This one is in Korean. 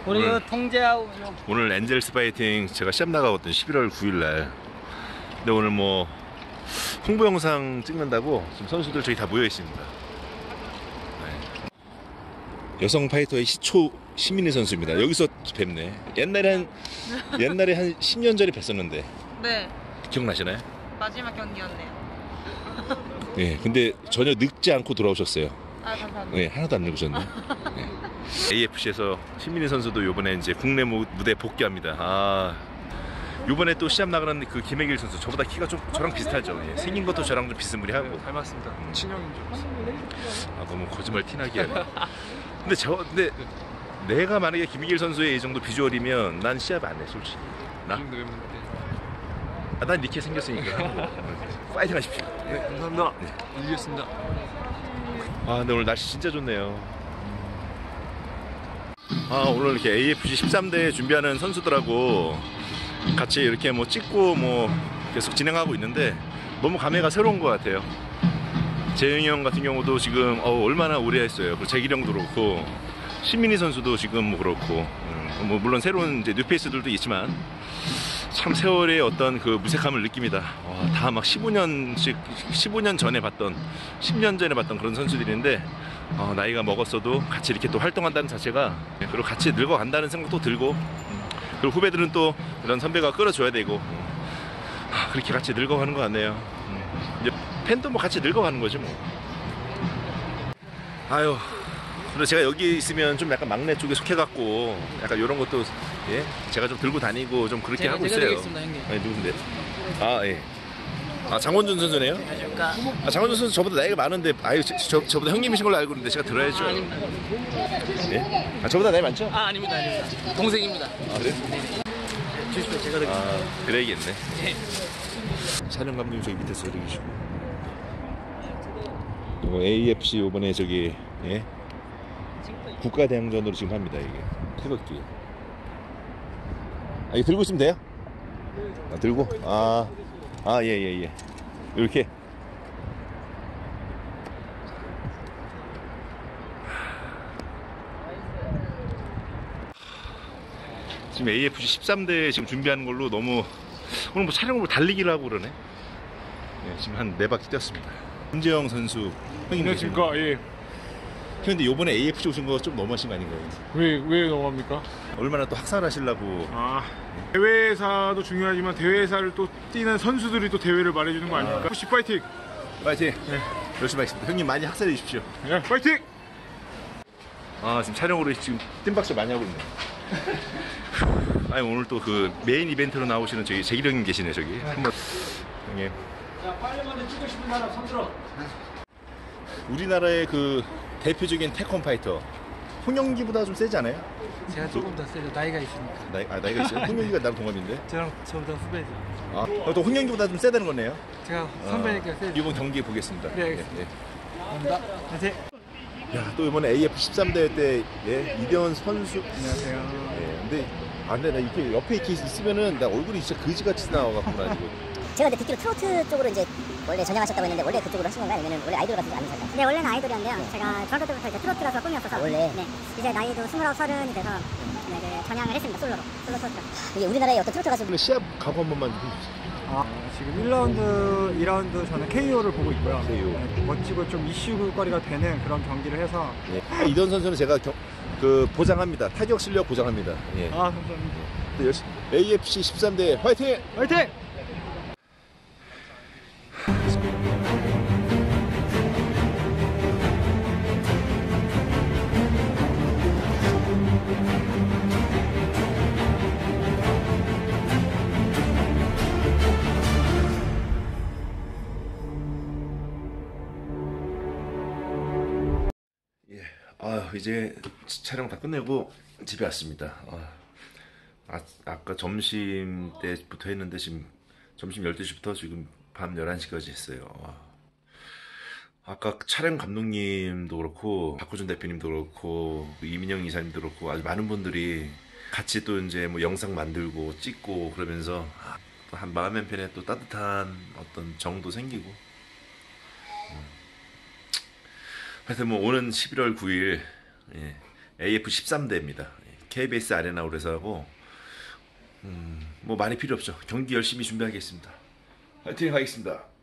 우리 통제하고 오늘 엔젤스 파이팅 제가 시합 나가거든요. 11월 9일날. 근데 오늘 뭐 홍보 영상 찍는다고 지금 선수들 저기 다 모여 있습니다. 네. 여성 파이터의 시초 시민희 선수입니다. 여기서 뵙네. 옛날에 한 10년 전에 뵀었는데. 네. 기억나시나요? 마지막 경기였네요. 네. 근데 전혀 늙지 않고 돌아오셨어요. 아, 감사합니다. 네, 하나도 안 늙으셨네. 네. AFC에서 신민희 선수도 이번에 이제 국내 무대 복귀합니다. 아, 이번에 또 시합 나가는 그 김혜길 선수 저보다 키가 좀 저랑 비슷하죠. 예. 생긴 것도 저랑 좀 비스무리하고. 닮았습니다. 친형인 줄 알았어요. 아, 너무 거짓말 티나게 하네. 근데 내가 만약에 김혜길 선수의 이 정도 비주얼이면 난 시합 안 해, 솔직히. 나? 난 이렇게 생겼으니까. 파이팅 하십시오. 네, 감사합니다. 네. 이기겠습니다. 아, 근데 오늘 날씨 진짜 좋네요. 아, 오늘 이렇게 AFC 13대 준비하는 선수들하고 같이 이렇게 뭐 찍고 뭐 계속 진행하고 있는데 너무 감회가 새로운 것 같아요. 재영이 형 같은 경우도 지금 얼마나 오래 했어요. 그리고 재길이 형도 그렇고 신민희 선수도 지금 뭐 그렇고 뭐 물론 새로운 이제 뉴페이스들도 있지만 참 세월의 어떤 그 무색함을 느낍니다. 다 막 15년 전에 봤던 10년 전에 봤던 그런 선수들인데 나이가 먹었어도 같이 이렇게 또 활동한다는 자체가, 그리고 같이 늙어간다는 생각도 들고, 그리고 후배들은 또 이런 선배가 끌어줘야 되고, 그렇게 같이 늙어가는 것 같네요. 이제 팬도 뭐 같이 늙어가는 거지 뭐. 아유, 그리고 제가 여기 있으면 좀 약간 막내 쪽에 속해갖고 약간 이런 것도, 예, 제가 좀 들고 다니고 좀 그렇게 하고 있어요. 되겠습니다, 형님. 아니, 누군데? 아, 예. 아, 장원준 선수네요? 안녕하십니까. 아, 장원준 선수 저보다 나이가 많은데, 아유, 저보다 형님이신 걸로 알고 있는데 제가 들어야죠. 예? 아, 저보다 나이 많죠? 아, 아닙니다. 동생입니다. 아, 그래? 주십시오, 제가 드릴게요. 아, 그래야겠네. 촬영 감독님 저기 밑에서 들으시고. 이거 AFC 요번에 저기, 예? 국가대항전으로 지금 합니다, 이게. 태극기. 아, 이거 들고 있으면 돼요? 아, 들고? 예. 이렇게. 지금 AFC 13대 지금 준비하는 걸로 너무 오늘 뭐 촬영을 달리기를 하고 그러네. 네, 지금 한 4바퀴 뛰었습니다. 김재영 선수 형님. 안녕하십니까. 예. 근데 요번에 AFC 오신 거 좀 너무하신 거 아닌가요? 왜 넘어갑니까? 얼마나 또 학살하시려고. 대회사도 중요하지만 대회사를 또 뛰는 선수들이 또 대회를 말해주는 거 아닙니까? FC 파이팅! 파이팅! 네. 열심히 하겠습니다. 형님 많이 학살해 주십시오. 네, 파이팅! 아, 지금 촬영으로 지금 뜸박질 많이 하고 있네. 아니, 오늘 또 그 메인 이벤트로 나오시는 저기 재길이 형님 계시네, 저기. 한번 형님. 자, 빨리 먼저 찍고 싶은 사람 손들어. 우리나라의 그 대표적인 태권 파이터 홍영기보다 좀 세지 않아요? 제가 조금 더 세죠. 나이가 있으니까. 나이가 있어요? 홍영기가 나랑 동갑인데? 저보다 후배죠. 아, 또 홍영기보다 좀 세다는 거네요? 제가 선배니까 세죠. 이번 경기 보겠습니다. 네, 알겠습니다. 감사합니다. 화이팅! 야, 또 이번에 AF 13대회 때, 예, 이대원 선수. 안녕하세요. 예, 근데 나 이렇게 옆에 이렇게 있으면은 나 얼굴이 진짜 거지같이 나와갖구나, 지금. 제가 근데 듣기로 트로트 쪽으로 이제 원래 전향하셨다고 했는데 원래 그쪽으로 하신 건가요? 아니면 원래 아이돌 같은 거 아니셨나요? 네, 원래는 아이돌이었는데요. 제가 중학교 때부터 이제 트로트라서 꿈이었어서 원래? 네, 이제 나이도 29, 30이 돼서 네, 전향을 했습니다. 솔로 트로트. 이게 우리나라의 어떤 트로트 가수 오늘 시합 각오 한 번만 좀 해주세요. 지금 1라운드, 2라운드 저는 KO를 보고 있고요. KO. 네, 멋지고 좀 이슈거리가 되는 그런 경기를 해서 예. 이대원 선수는 제가 보장합니다. 타격 실력 보장합니다. 예. 감사합니다. 또 열심히 AFC 13대 화이팅! 화이팅! 이제 촬영 다 끝내고 집에 왔습니다. 아까 점심 때부터 했는데 지금 점심 12시부터 지금 밤 11시까지 했어요. 아까 촬영 감독님도 그렇고 박호준 대표님도 그렇고 이민영 이사님도 그렇고 아주 많은 분들이 같이 또 이제 뭐 영상 만들고 찍고 그러면서 한 마음 한편에 또 따뜻한 어떤 정도 생기고 하여튼 뭐 오는 11월 9일 AF 13대입니다. KBS 아레나 그래서 하고 뭐 말이 필요 없죠. 경기 열심히 준비하겠습니다. 화이팅 하겠습니다.